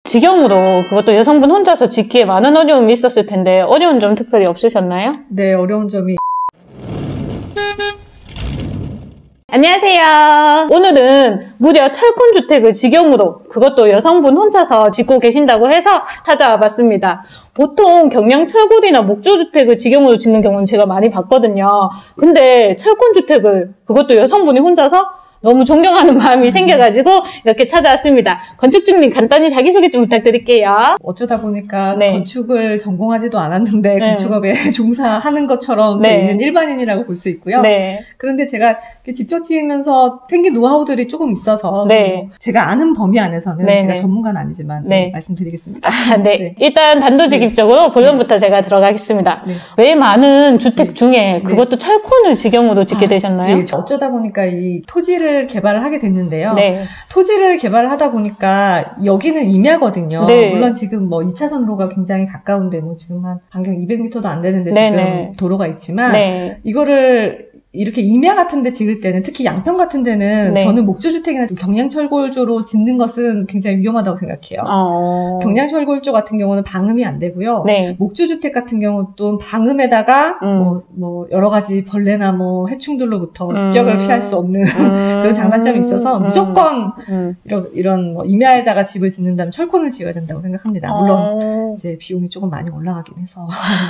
직영으로 그것도 여성분 혼자서 짓기에 많은 어려움이 있었을 텐데 어려운 점 특별히 없으셨나요? 네, 어려운 점이 안녕하세요. 오늘은 무려 철콘주택을 직영으로 그것도 여성분 혼자서 짓고 계신다고 해서 찾아와 봤습니다. 보통 경량 철골이나 목조주택을 직영으로 짓는 경우는 제가 많이 봤거든요. 근데 철콘주택을 그것도 여성분이 혼자서 너무 존경하는 마음이 생겨가지고 이렇게 찾아왔습니다. 건축주님 간단히 자기소개 좀 부탁드릴게요. 어쩌다 보니까 네. 건축을 전공하지도 않았는데 네. 건축업에 종사하는 것처럼 네. 돼 있는 일반인이라고 볼 수 있고요. 네. 그런데 제가 직접 지으면서 생긴 노하우들이 조금 있어서 네. 제가 아는 범위 안에서는 네. 제가 네. 전문가는 아니지만 네. 말씀드리겠습니다. 네. 네. 일단 단도직입적으로 본론부터 제가 들어가겠습니다. 네. 왜 많은 주택 네. 중에 그것도 철콘을 직영으로 짓게 되셨나요? 네. 어쩌다 보니까 이 토지를 개발을 하게 됐는데요. 네. 토지를 개발을 하다 보니까 여기는 임야거든요. 네. 물론 지금 뭐 2차선로가 굉장히 가까운데 뭐 지금 한 반경 200m도 안 되는데 네네. 지금 도로가 있지만 네. 이거를 이렇게 임야 같은 데 지을 때는 특히 양평 같은 데는 네. 저는 목조주택이나 경량철골조로 짓는 것은 굉장히 위험하다고 생각해요. 경량철골조 같은 경우는 방음이 안 되고요. 네. 목조주택 같은 경우도 방음에다가 뭐 여러 가지 벌레나 뭐 해충들로부터 습격을 피할 수 없는 그런 장단점이 있어서 무조건 이런 뭐 임야에다가 집을 짓는다면 철콘을 지어야 된다고 생각합니다. 물론 이제 비용이 조금 많이 올라가긴 해서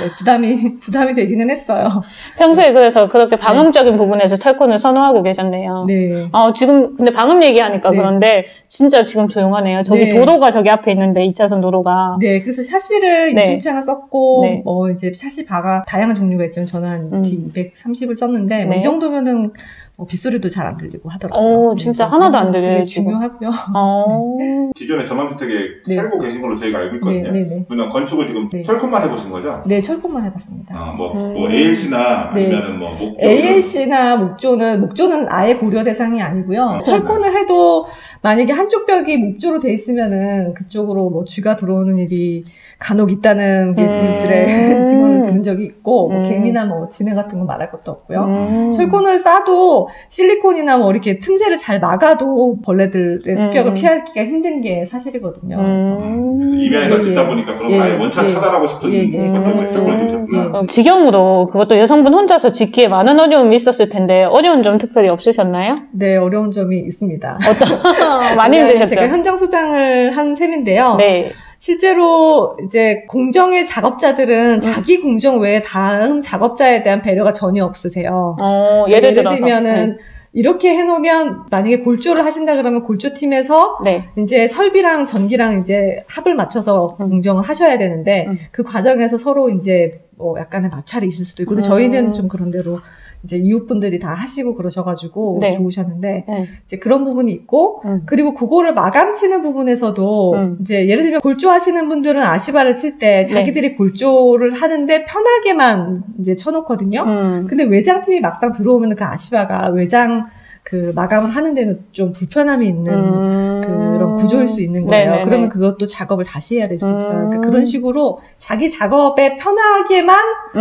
네, 부담이 되기는 했어요. 평소에 그래서 그렇게 방음적인 부분에서 철콘을 선호하고 계셨네요. 네. 지금 근데 방음 얘기하니까 네. 그런데 진짜 지금 조용하네요. 저기 네. 도로가 저기 앞에 있는데 2차선 도로가. 네, 그래서 샤시를 네. 이중창을 썼고, 네. 이제 샤시 바가 다양한 종류가 있지만 저는 한 D230을 썼는데, 네. 이 정도면은 빗소리도 잘 안 들리고 하더라고요. 진짜 하나도 안 들려요, 되게 지금. 중요하고요. 기존에 전망주택에 네. 살고 계신 걸로 저희가 알고 있거든요. 네. 그러면 건축을 지금 네. 철콘만 해보신 거죠? 네, 철콘만 해봤습니다. 뭐 ALC나 네. 아니면은 뭐 목조. ALC나 목조는 아예 고려 대상이 아니고요. 철콘을 해도 만약에 한쪽 벽이 목조로 돼 있으면은 그쪽으로 뭐 쥐가 들어오는 일이 간혹 있다는 기술들의 증언을 들은 적이 있고, 뭐 개미나 뭐 진해 같은 건 말할 것도 없고요. 철콘을 싸도 실리콘이나 뭐 이렇게 틈새를 잘 막아도 벌레들의 습격을 피하기가 힘든 게 사실이거든요. 그래서 임야에다 짓다 보니까 그런 거 아예 원차 차단하고 싶은 것들을 철콘을 주셨구나. 직영으로 그것도 여성분 혼자서 짓기에 많은 어려움이 있었을 텐데 어려운 점 특별히 없으셨나요? 네, 어려운 점이 있습니다. 많이 힘드셨죠? 제가 현장 소장을 한 셈인데요. 네. 실제로 이제 공정의 작업자들은 자기 공정 외에 다른 작업자에 대한 배려가 전혀 없으세요. 예를 들어서. 들면은 이렇게 해놓으면 만약에 골조를 하신다 그러면 골조팀에서 네. 이제 설비랑 전기랑 이제 합을 맞춰서 공정을 하셔야 되는데 그 과정에서 서로 이제 뭐 약간의 마찰이 있을 수도 있고 근데 저희는 좀 그런 대로 이제 이웃분들이 다 하시고 그러셔가지고 네. 좋으셨는데 네. 이제 그런 부분이 있고 그리고 그거를 마감치는 부분에서도 이제 예를 들면 골조하시는 분들은 아시바를 칠 때 자기들이 골조를 하는데 편하게만 이제 쳐놓거든요. 근데 외장팀이 막상 들어오면 그 아시바가 외장 그 마감을 하는 데는 좀 불편함이 있는 그런 구조일 수 있는 거예요. 네네네. 그러면 그것도 작업을 다시 해야 될 수 있어요. 그러니까 그런 식으로 자기 작업에 편하게만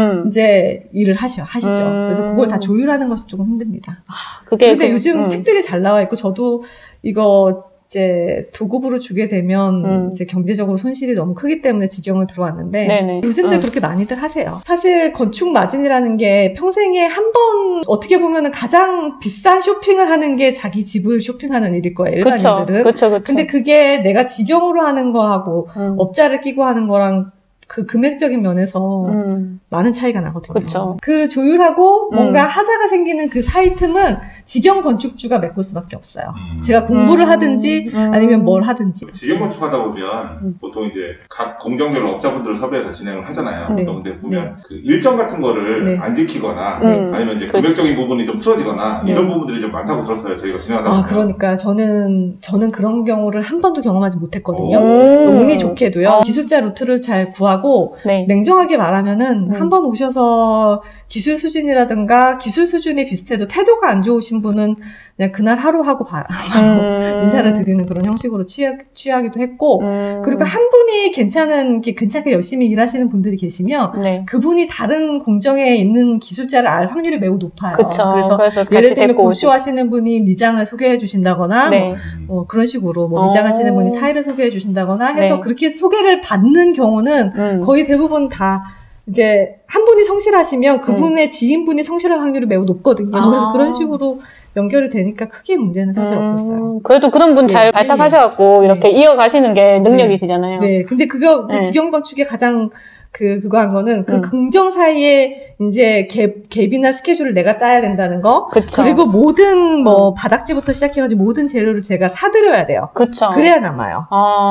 이제 일을 하시죠. 그래서 그걸 다 조율하는 것이 조금 힘듭니다. 근데 요즘 책들이 잘 나와 있고 저도 이거 이제 도급으로 주게 되면 이제 경제적으로 손실이 너무 크기 때문에 직영을 들어왔는데 네네. 요즘들 그렇게 많이들 하세요. 사실 건축 마진이라는 게 평생에 한 번 어떻게 보면은 가장 비싼 쇼핑을 하는 게 자기 집을 쇼핑하는 일일 거예요. 일반인들은. 그쵸. 근데 그게 내가 직영으로 하는 거하고 업자를 끼고 하는 거랑 그 금액적인 면에서 많은 차이가 나거든요. 그쵸. 그 조율하고 뭔가 하자가 생기는 그 사이 틈은 직영 건축주가 메꿀 수밖에 없어요. 제가 공부를 하든지 아니면 뭘 하든지. 직영 건축하다 보면 보통 이제 각 공정별로 업자분들을 섭외해서 진행을 하잖아요. 네. 근데 보면 그 일정 같은 거를 안 지키거나 아니면 이제 금액적인 부분이 좀 틀어지거나 이런 부분들이 좀 많다고 들었어요. 저희가 진행하다 보면. 그러니까 저는 그런 경우를 한 번도 경험하지 못했거든요. 운이 좋게도요. 기술자 루트를 잘 구하고 네. 냉정하게 말하면은 한번 오셔서 기술 수준이라든가 기술 수준이 비슷해도 태도가 안 좋으신 분은 그냥 그날 하루 하고 바로 인사를 드리는 그런 형식으로 취하기도 했고, 그리고 한 분이 괜찮게 열심히 일하시는 분들이 계시면 네. 그분이 다른 공정에 있는 기술자를 알 확률이 매우 높아요. 그쵸. 그래서 예를 들면 골조하시는 분이 미장을 소개해 주신다거나 네. 뭐 그런 식으로 뭐 미장하시는 분이 타일을 소개해 주신다거나 해서 네. 그렇게 소개를 받는 경우는 거의 대부분 다 이제 한 분이 성실하시면 그분의 지인분이 성실할 확률이 매우 높거든요. 그래서 그런 식으로 연결이 되니까 크게 문제는 사실 없었어요. 그래도 그런 분 잘 발탁하셔갖고 이렇게 이어가시는 게 능력이시잖아요. 네. 근데 그거 이제 직영건축의 가장 그거 한 거는 그 공정 사이에 이제 갭이나 스케줄을 내가 짜야 된다는 거. 그쵸. 그리고 모든 뭐 바닥지부터 시작해가지고 모든 재료를 제가 사드려야 돼요. 그쵸. 그래야 남아요.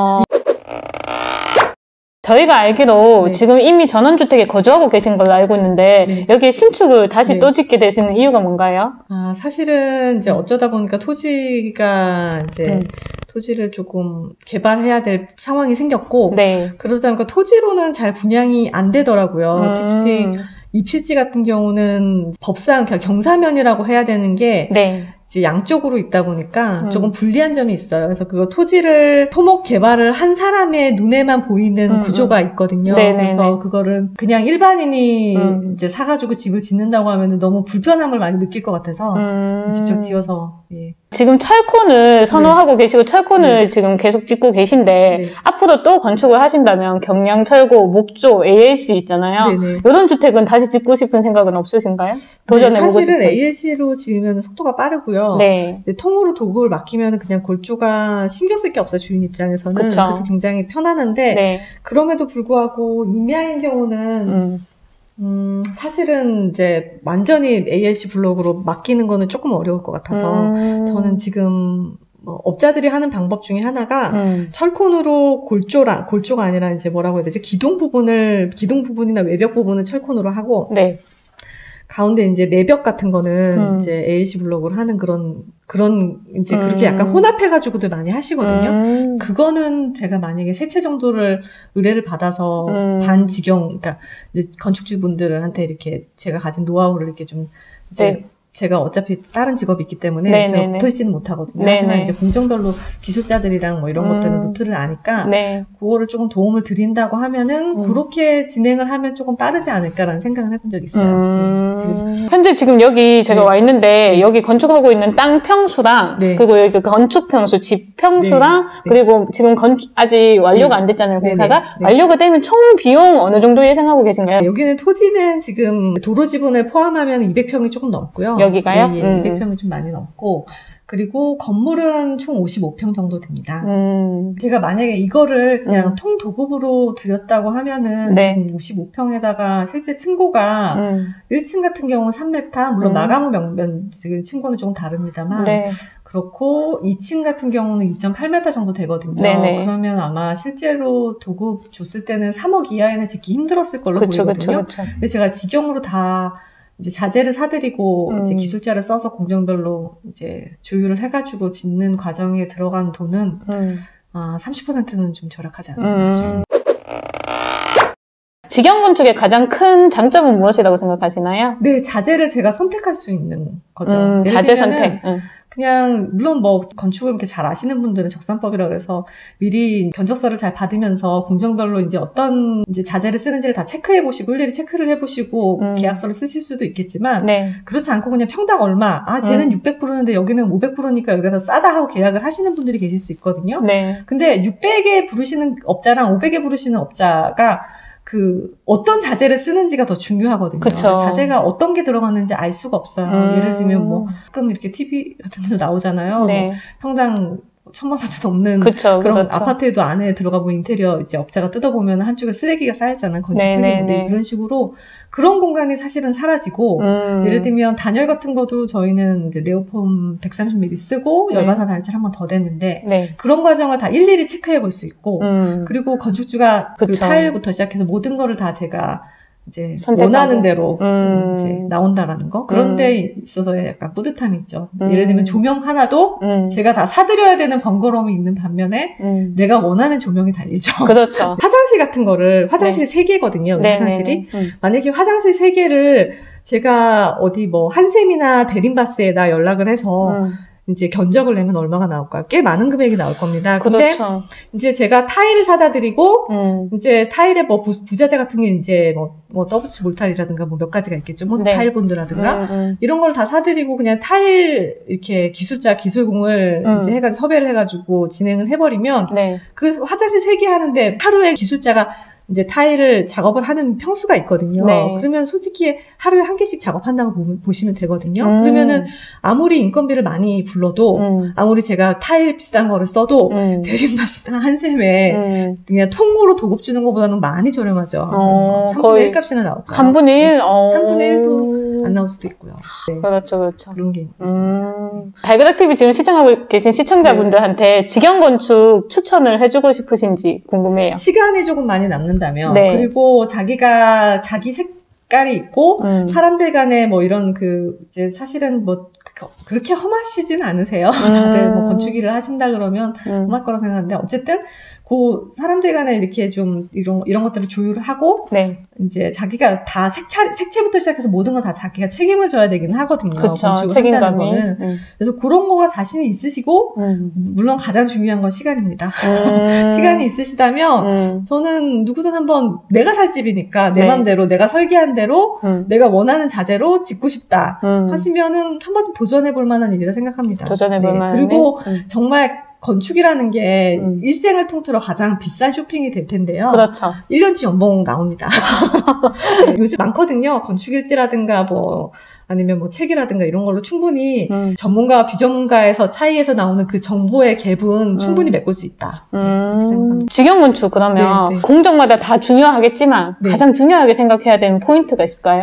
저희가 알기로 네. 지금 이미 전원주택에 거주하고 계신 걸로 알고 있는데 네. 여기에 신축을 다시 네. 또 짓게 되시는 이유가 뭔가요? 사실은 이제 어쩌다 보니까 토지가 이제 토지를 조금 개발해야 될 상황이 생겼고 네. 그러다 보니까 토지로는 잘 분양이 안 되더라고요. 특히 이 필지 같은 경우는 법상 경사면이라고 해야 되는 게 네. 이제 양쪽으로 있다 보니까 조금 불리한 점이 있어요. 그래서 그거 토지를 토목 개발을 한 사람의 눈에만 보이는 구조가 있거든요. 그래서 그거를 그냥 일반인이 이제 사가지고 집을 짓는다고 하면 너무 불편함을 많이 느낄 것 같아서 직접 지어서 예. 지금 철콘을 선호하고 계시고 철콘을 지금 계속 짓고 계신데 앞으로 또 건축을 하신다면 경량 철고, 목조, ALC 있잖아요. 이런 주택은 다시 짓고 싶은 생각은 없으신가요? 도전해보고 싶은. 사실은 ALC로 지으면 속도가 빠르고요. 네. 통으로 도급을 맡기면 그냥 골조가 신경 쓸 게 없어요. 주인 입장에서는. 그쵸. 그래서 굉장히 편안한데 그럼에도 불구하고 임야인 경우는 사실은 이제 완전히 ALC 블록으로 맡기는 거는 조금 어려울 것 같아서 저는 지금 뭐 업자들이 하는 방법 중에 하나가 철콘으로 골조가 아니라 이제 뭐라고 해야 되지? 기둥 부분이나 외벽 부분은 철콘으로 하고 가운데 이제 내벽 같은 거는 이제 ALC 블록으로 하는 그런 이제 그렇게 약간 혼합해가지고도 많이 하시거든요. 그거는 제가 만약에 세 채 정도를 의뢰를 받아서 그러니까 이제 건축주분들한테 이렇게 제가 가진 노하우를 이렇게 좀 이제 제가 어차피 다른 직업이 있기 때문에 제가 붙어 있지는 못하거든요. 하지만 이제 공정별로 기술자들이랑 뭐 이런 것들은 루트를 아니까 그거를 조금 도움을 드린다고 하면은 그렇게 진행을 하면 조금 빠르지 않을까라는 생각을 해본 적이 있어요. 현재 지금 여기 제가 와 있는데 여기 건축하고 있는 땅 평수랑 그리고 여기 건축 평수, 집 평수랑 그리고 지금 아직 완료가 안 됐잖아요, 공사가. 완료가 되면 총 비용 어느 정도 예상하고 계신가요? 여기는 토지는 지금 도로 지분을 포함하면 200평이 조금 넘고요. 여기가요? 200평이 좀 많이 넘고 그리고 건물은 총 55평 정도 됩니다. 제가 만약에 이거를 그냥 통도급으로 드렸다고 하면은 지금 55평에다가 실제 층고가 1층 같은 경우는 3m, 물론 마감후 지금 층고는 조금 다릅니다만 그렇고 2층 같은 경우는 2.8m 정도 되거든요. 그러면 아마 실제로 도급 줬을 때는 3억 이하에는 짓기 힘들었을 걸로 보이거든요. 근데 제가 직영으로 다 이제 자재를 사드리고 이제 기술자를 써서 공정별로 이제 조율을 해가지고 짓는 과정에 들어간 돈은 30%는 좀 절약하지 않나 싶습니다. 직영건축의 가장 큰 장점은 무엇이라고 생각하시나요? 네, 자재를 제가 선택할 수 있는 거죠. 자재 선택. 그냥 물론 뭐 건축을 이렇게 잘 아시는 분들은 적산법이라고 해서 미리 견적서를 잘 받으면서 공정별로 이제 어떤 이제 자재를 쓰는지를 다 체크해 보시고 일일이 체크를 해 보시고 계약서를 쓰실 수도 있겠지만 그렇지 않고 그냥 평당 얼마 쟤는 600%인데 여기는 500%니까 여기가 더 싸다 하고 계약을 하시는 분들이 계실 수 있거든요. 근데 600에 부르시는 업자랑 500에 부르시는 업자가 어떤 자재를 쓰는지가 더 중요하거든요. 자재가 어떤 게 들어갔는지 알 수가 없어요. 예를 들면 뭐, 가끔 이렇게 TV 같은 데도 나오잖아요. 뭐 평당 1,000만 원도 넘는 그런 아파트에도 안에 들어가 보면 인테리어 이제 업자가 뜯어보면 한쪽에 쓰레기가 쌓였잖아요. 건축비인데 이런 식으로 그런 공간이 사실은 사라지고 예를 들면 단열 같은 것도 저희는 이제 네오폼 130mm 쓰고 열반사 단열재 한 번 더 댔는데 그런 과정을 다 일일이 체크해 볼 수 있고 그리고 건축주가 그 타일부터 시작해서 모든 거를 다 제가 이제 선택하고. 원하는 대로 이제 나온다라는 거. 그런 데 있어서 약간 뿌듯함이 있죠. 예를 들면 조명 하나도 제가 다 사드려야 되는 번거로움이 있는 반면에 내가 원하는 조명이 달리죠. 그렇죠. 화장실 같은 거를 화장실이 3개거든요. 화장실이. 만약에 화장실 3개를 제가 어디 뭐 한샘이나 대림바스에다 연락을 해서 이제 견적을 내면 얼마가 나올까요? 꽤 많은 금액이 나올 겁니다. 근데 그렇죠. 이제 제가 타일을 사다 드리고 이제 타일에 뭐 부자재 같은 게 이제 뭐 더블치 몰탈이라든가 뭐 몇 가지가 있겠죠. 뭐 네. 타일 본드라든가 이런 걸 다 사드리고 그냥 타일 이렇게 기술공을 이제 해가지고 섭외를 해가지고 진행을 해버리면 네. 그 화장실 3개 하는데 하루에 기술자가 이제 타일을 작업을 하는 평수가 있거든요. 네. 그러면 솔직히 하루에 1개씩 작업한다고 보시면 되거든요. 그러면은 아무리 인건비를 많이 불러도 아무리 제가 타일 비싼 거를 써도 대림바스나 한샘에 그냥 통으로 도급 주는 것보다는 많이 저렴하죠. 3분의 거의 1 값이나 나올까요? 3분의 1? 3분의 1도 안 나올 수도 있고요. 네. 그렇죠, 그렇죠. 그런 게 있습니다. 달그닥TV 지금 시청하고 계신 시청자분들한테 직영건축 추천을 해주고 싶으신지 궁금해요. 시간이 조금 많이 남는다면 네. 그리고 자기가 자기 색깔이 있고 사람들 간에 뭐 이런 이제 사실은 뭐 그렇게 험하시진 않으세요. 다들 뭐 건축 일을 하신다 그러면 험할 거라고 생각하는데 어쨌든 그 사람들 간에 이렇게 좀 이런 것들을 조율을 하고 네. 이제 자기가 다 색채부터 시작해서 모든 건 다 자기가 책임을 져야 되긴 하거든요. 그렇죠. 건축을 책임감이. 한다는 거는. 그래서 그런 거가 자신이 있으시고 물론 가장 중요한 건 시간입니다. 시간이 있으시다면 저는 누구든 한번 내가 살 집이니까 내 네. 맘대로 내가 설계한 대로 내가 원하는 자재로 짓고 싶다 하시면은 한 번쯤 도전해볼 만한 일이라 생각합니다. 도전해볼 만한 그리고 정말 건축이라는 게 일생을 통틀어 가장 비싼 쇼핑이 될 텐데요. 그렇죠. 1년치 연봉 나옵니다. 네, 요즘 많거든요. 건축일지라든가 뭐 아니면 뭐 책이라든가 이런 걸로 충분히 전문가와 비전문가에서 차이에서 나오는 그 정보의 갭은 충분히 메꿀 수 있다. 직영건축 그러면 네. 공정마다 다 중요하겠지만 네. 가장 중요하게 생각해야 되는 포인트가 있을까요?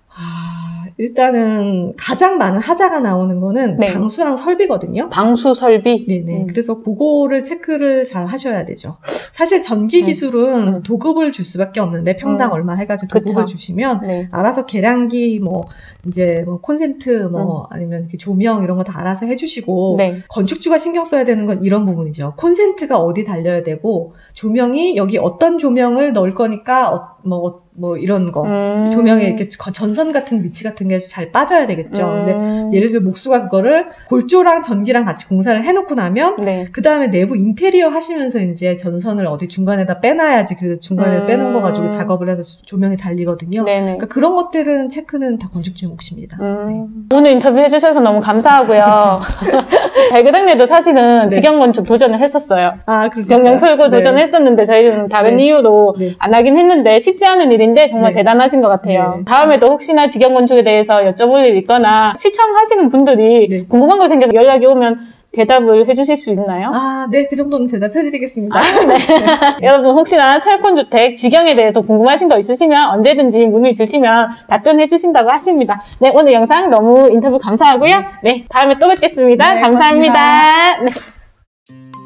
일단은 가장 많은 하자가 나오는 거는 네. 방수랑 설비거든요. 방수 설비? 네네. 그래서 그거를 체크를 잘 하셔야 되죠. 사실 전기 기술은 도급을 줄 수밖에 없는데 평당 얼마 해가지고 도급을 그쵸. 주시면 네. 알아서 계량기 이제 콘센트 아니면 이렇게 조명 이런 거 다 알아서 해주시고 네. 건축주가 신경 써야 되는 건 이런 부분이죠. 콘센트가 어디 달려야 되고 조명이 여기 어떤 조명을 넣을 거니까 뭐 이런 거 조명에 이렇게 전선 같은 위치 같은 게 잘 빠져야 되겠죠. 근데 예를 들면 목수가 그거를 골조랑 전기랑 같이 공사를 해놓고 나면 네. 그 다음에 내부 인테리어 하시면서 이제 전선을 어디 중간에다 빼놔야지 그 중간에 빼놓은 거 가지고 작업을 해서 조명이 달리거든요. 네네. 그러니까 그런 것들은 체크는 다 건축주의 몫입니다. 네. 오늘 인터뷰 해주셔서 너무 감사하고요. 달그닥네도 사실은 네. 직영건축 도전을 했었어요. 그렇죠. 경량철거 네. 도전했었는데 저희는 다른 네. 이유로 네. 안 하긴 했는데 쉽지 않은 일인데 정말 네. 대단하신 것 같아요. 네. 다음에도 혹시나 직영건축에 대해서 여쭤볼 일 있거나 시청하시는 분들이 네. 궁금한 거 생겨서 연락이 오면 대답을 해주실 수 있나요? 네, 그 정도는 대답해드리겠습니다. 네. 여러분 혹시나 철콘주택 직영에 대해서 궁금하신 거 있으시면 언제든지 문의 주시면 답변해 주신다고 하십니다. 네, 오늘 영상 너무 인터뷰 감사하고요. 네, 다음에 또 뵙겠습니다. 네, 감사합니다. 네.